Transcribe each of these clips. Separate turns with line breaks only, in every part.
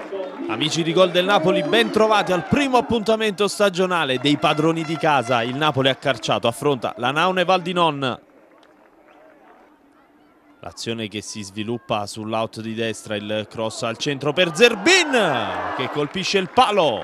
Amici di Gol del Napoli, ben trovati al primo appuntamento stagionale dei padroni di casa. Il Napoli accarciato affronta la Naune Val di Non. L'azione che si sviluppa sull'out di destra, il cross al centro per Zerbin che colpisce il palo.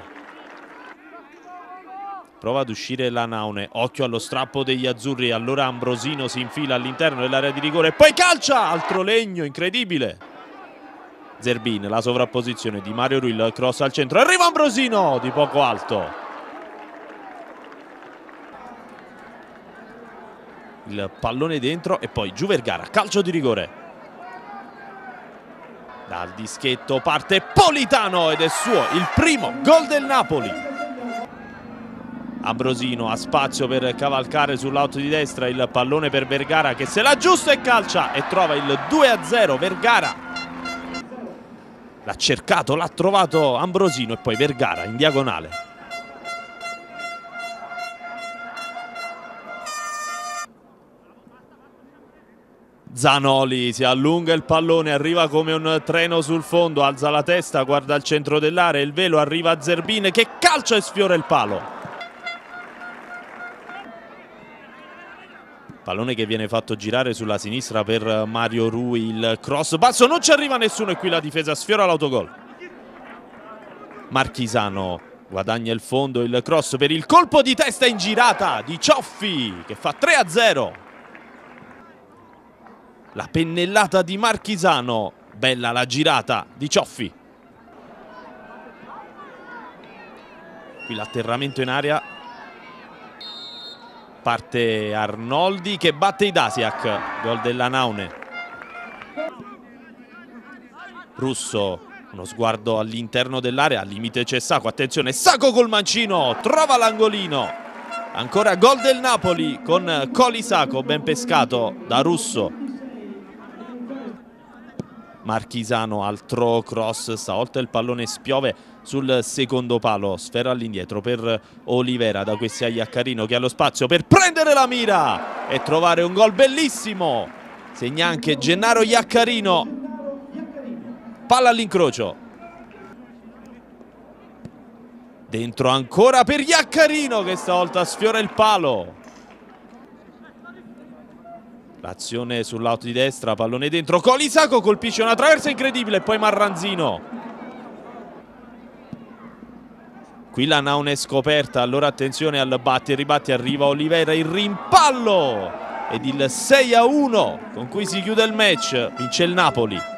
Prova ad uscire la Naune, occhio allo strappo degli azzurri, allora Ambrosino si infila all'interno dell'area di rigore e poi calcia, altro legno, incredibile. Zerbin, la sovrapposizione di Mario Rui, il cross al centro, arriva Ambrosino di poco alto. Il pallone dentro e poi giù Vergara, calcio di rigore. Dal dischetto parte Politano ed è suo il primo gol del Napoli. Ambrosino ha spazio per cavalcare sull'out di destra, il pallone per Vergara che se la aggiusta e calcia e trova il 2-0. Vergara l'ha cercato, l'ha trovato Ambrosino e poi Vergara in diagonale. Zanoli si allunga il pallone, arriva come un treno sul fondo, alza la testa, guarda al centro dell'area, il velo, arriva a Zerbin che calcia e sfiora il palo. Pallone che viene fatto girare sulla sinistra per Mario Rui, il cross basso, non ci arriva nessuno e qui la difesa sfiora l'autogol. Marchisano guadagna il fondo, il cross per il colpo di testa in girata di Cioffi che fa 3-0. La pennellata di Marchisano, bella la girata di Cioffi. Qui l'atterramento in area. Parte Arnoldi che batte Idasiak, gol della Naune. Russo, uno sguardo all'interno dell'area, al limite c'è Sacco, attenzione, Sacco col mancino, trova l'angolino. Ancora gol del Napoli con Colisacco, ben pescato da Russo. Marchisano, altro cross, stavolta il pallone spiove sul secondo palo, sfera all'indietro per Olivera, da questi a Iaccarino che ha lo spazio per prendere la mira e trovare un gol bellissimo. Segna anche Gennaro Iaccarino, palla all'incrocio. Dentro ancora per Iaccarino che stavolta sfiora il palo. L'azione sull'out di destra, pallone dentro, Colisacco colpisce una traversa incredibile e poi Marranzino. Qui la Naune è scoperta, allora attenzione al batti e ribatti, arriva Olivera, il rimpallo ed il 6-1 con cui si chiude il match, vince il Napoli.